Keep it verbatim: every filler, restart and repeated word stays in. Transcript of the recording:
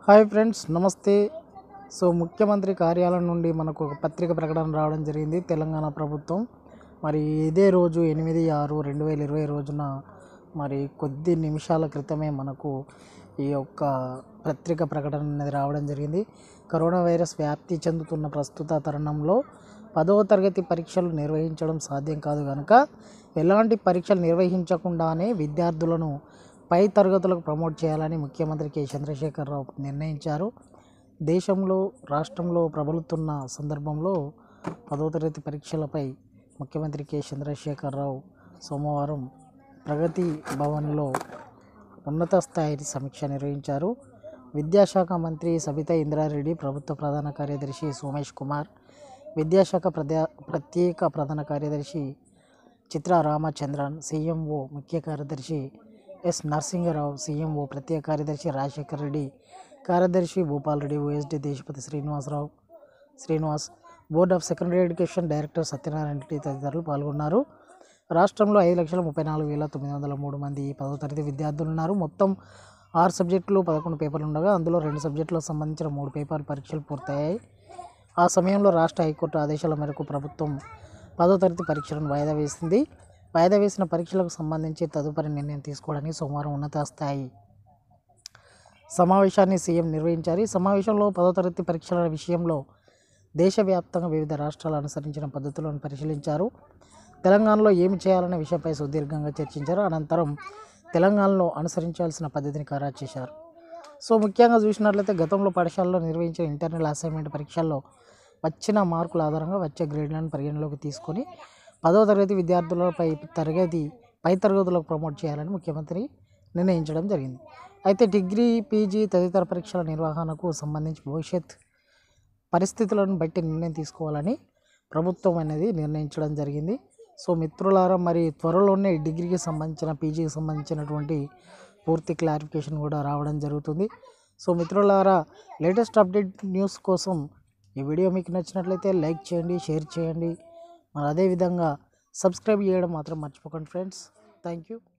Hi friends, నమస్తే. So ముఖ్యమంత్రి కార్యాలయం నుండి మనకు ఒక పత్రిక ప్రకటన రావడం జరిగింది. తెలంగాణ ప్రభుత్వం మరి ఇదే రోజు ఎనిమిది ఆరు రెండు వేల ఇరవై రోజున మరి కొద్ది నిమిషాల క్రితమే మనకు ఈ యొక్క పత్రిక ప్రకటన అనేది రావడం జరిగింది. కరోనా వైరస్ వ్యాప్తి చెందుతున్న ప్రస్తుత తరుణంలో పదవ తరగతి పరీక్షలు నిర్వహించడం సాధ్యం కాదు కనుక ఎలాంటి పరీక్షలు నిర్వహించకుండానే విద్యార్థులను పై తరగతులకు ప్రమోట్ చేయాలని ముఖ్యమంత్రి కె చంద్రశేఖరరావు నిర్ణయించారు. దేశంలో రాష్ట్రంలో ప్రబలుతున్న సందర్భంలో పదవ తరగతి పరీక్షలపై ముఖ్యమంత్రి కె చంద్రశేఖరరావు సోమవారం ప్రగతి భవన్లో ఉన్నత స్థాయి సమీక్ష నిర్వహించారు. విద్యాశాఖ మంత్రి సబితా ఇంద్రారెడ్డి, ప్రభుత్వ ప్రధాన కార్యదర్శి సోమేష్ కుమార్, విద్యాశాఖ ప్రదా ప్రత్యేక ప్రధాన కార్యదర్శి చిత్రా రామచంద్రన్, సీఎంఓ ముఖ్య కార్యదర్శి ఎస్ నరసింహరావు, సీఎంఓ ప్రత్యేక కార్యదర్శి రాజశేఖర్ రెడ్డి, కార్యదర్శి Bhupal Reddy, OSD Deshapati Srinivasarao Srinivas, board of secondary education director Satyanarayana Reddy తదితరులు పాల్గొన్నారు. రాష్ట్రంలో ఐదు లక్షల ముప్పై నాలుగు వేల తొమ్మిది వందల మూడు మంది పదవ తరగతి విద్యార్థులు ఉన్నారు. మొత్తం ఆరు సబ్జెక్టులు పదకొండు పేపర్లు ఉండగా అందులో రెండు సబ్జెక్టులకు సంబంధించిన మూడు పేపర్ పరీక్షలు పూర్తయ్యాయి. ఆ సమయంలో రాష్ట్ర హైకోర్టు ఆదేశాల మేరకు ప్రభుత్వం పదవ తరగతి పరీక్షలను వాయిదా వేసింది. వాయిదా వేసిన పరీక్షలకు సంబంధించి తదుపరి నిర్ణయం తీసుకోవడానికి సోమవారం ఉన్నత స్థాయి సమావేశాన్ని సీఎం నిర్వహించారు. ఈ సమావేశంలో పదవ తరగతి పరీక్షల విషయంలో దేశవ్యాప్తంగా వివిధ రాష్ట్రాలు అనుసరించిన పద్ధతులను పరిశీలించారు. తెలంగాణలో ఏమి చేయాలనే విషయంపై సుదీర్ఘంగా చర్చించారు. అనంతరం తెలంగాణలో అనుసరించాల్సిన పద్ధతిని ఖరారు చేశారు. సో ముఖ్యంగా చూసినట్లయితే గతంలో పాఠశాలలో నిర్వహించిన ఇంటర్నల్ అసైన్మెంట్ పరీక్షల్లో వచ్చిన మార్కుల ఆధారంగా వచ్చే గ్రేడ్లను పరిగణలోకి తీసుకొని పదవ తరగతి విద్యార్థులపై తరగతి పై తరగతులకు ప్రమోట్ చేయాలని ముఖ్యమంత్రి నిర్ణయించడం జరిగింది. అయితే డిగ్రీ, పీజీ తదితర పరీక్షల నిర్వహణకు సంబంధించి భవిష్యత్ పరిస్థితులను బట్టి నిర్ణయం తీసుకోవాలని ప్రభుత్వం అనేది నిర్ణయించడం జరిగింది. సో మిత్రులారా, మరి త్వరలోనే డిగ్రీకి సంబంధించిన, పీజీకి సంబంధించినటువంటి పూర్తి క్లారిఫికేషన్ కూడా రావడం జరుగుతుంది. సో మిత్రులారా, లేటెస్ట్ అప్డేట్ న్యూస్ కోసం ఈ వీడియో మీకు నచ్చినట్లయితే లైక్ చేయండి, షేర్ చేయండి, మరి అదేవిధంగా సబ్స్క్రైబ్ చేయడం మాత్రం మర్చిపోకండి ఫ్రెండ్స్. Thank you.